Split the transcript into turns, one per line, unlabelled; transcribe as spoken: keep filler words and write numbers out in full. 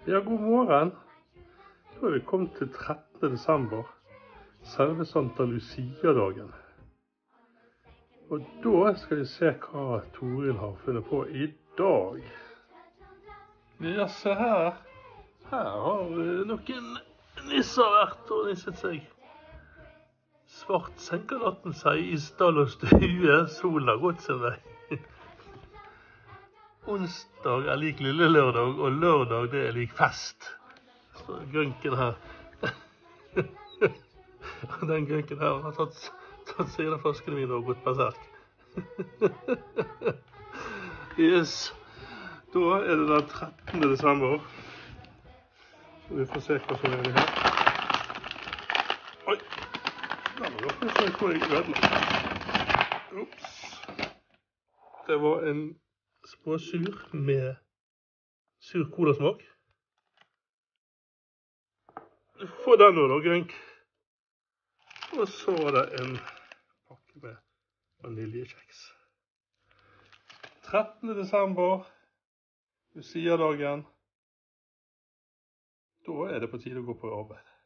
Ja, god morgen. Da er vi kommet til trettende desember, selve Santa Lucia-dagen. Og da skal vi se hva Toril har funnet på i dag. Ja, se her. Her har noen nisser vært og nisset seg. Svart senker natten seg i stall og stue, solen har gått sin vei. Onsdag er lik lille lørdag, og lørdag det er lik fest. Så grønken her. Den grønken her har tatt, tatt seg av flaskene mine og gått berserk. Yes. Da er det den trettende desember. Så vi får se hva som er det her. Oi! Den var godt, så jeg tror jeg ødela. Ups. Det var en spåsur med sur colasmak. Få den nå da, grønk. Og så var det en pakke med vaniljekjeks. trettende desember, Lucia-dagen. Da er det på tide å gå på arbeid.